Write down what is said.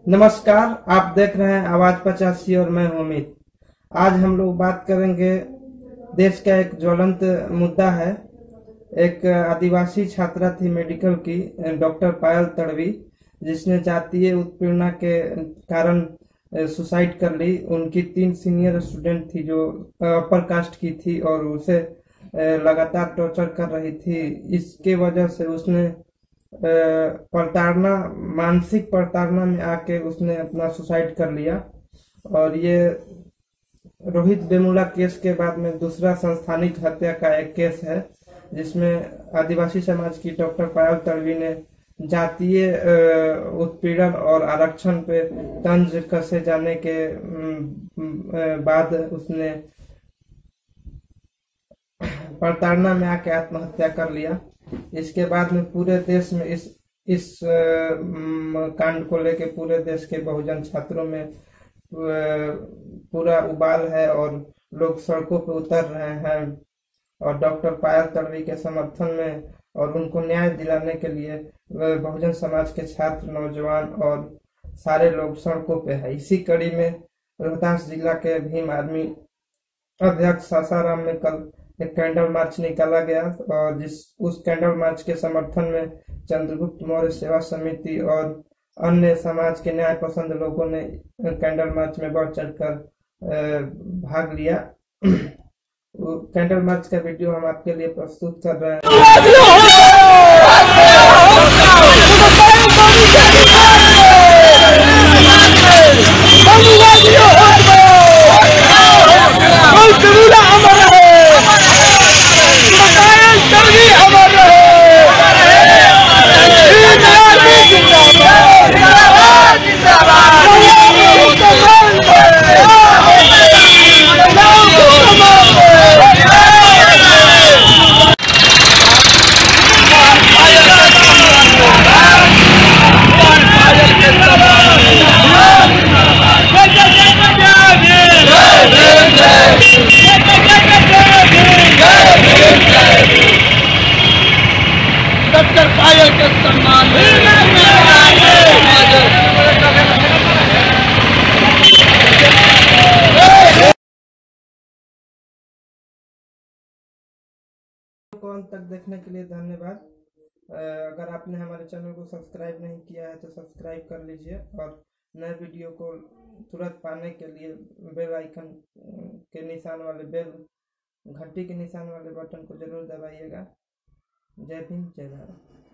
नमस्कार, आप देख रहे हैं आवाज 85 और मैं हूं अमित। आज हम लोग बात करेंगे, देश का एक ज्वलंत मुद्दा है। एक आदिवासी छात्रा थी मेडिकल की, डॉक्टर पायल तड़वी, जिसने जातीय उत्पीड़न के कारण सुसाइड कर ली। उनकी 3 सीनियर स्टूडेंट थी जो अपर कास्ट की थी और उसे लगातार टॉर्चर कर रही थी। इसके वजह से उसने प्रताड़ना, मानसिक प्रताड़ना में आके उसने अपना सुसाइड कर लिया। और ये रोहित वेमुला केस के बाद में दूसरा संस्थानिक हत्या का एक केस है, जिसमें आदिवासी समाज की डॉक्टर पायल तड़वी ने जातीय उत्पीड़न और आरक्षण पे तंज कसे जाने के बाद उसने प्रताड़ना में आके आत्महत्या कर लिया। इसके बाद में पूरे देश में इस कांड को लेके पूरे देश के बहुजन छात्रों में पूरा उबाल है और लोग सड़कों पर उतर रहे हैं और डॉक्टर पायल तड़वी के समर्थन में और उनको न्याय दिलाने के लिए बहुजन समाज के छात्र, नौजवान और सारे लोग सड़कों पे है। इसी कड़ी में रोहतास जिला के भीम आर्मी अध्यक्ष सासाराम में कल एक कैंडल मार्च निकाला गया और उस कैंडल मार्च के समर्थन में चंद्रगुप्त मौर्य सेवा समिति और अन्य समाज के न्याय पसंद लोगों ने कैंडल मार्च में बढ़ चढ़कर भाग लिया। कैंडल मार्च का वीडियो हम आपके लिए प्रस्तुत कर रहे हैं। डॉक्टर पायल के सम्मान को अंत तक देखने के लिए धन्यवाद। अगर आपने हमारे चैनल को सब्सक्राइब नहीं किया है तो सब्सक्राइब कर लीजिए और नए वीडियो को तुरंत पाने के लिए बेल आइकन के निशान वाले घंटी के निशान वाले बटन को जरूर दबाइएगा। जय भीम, जय भारत।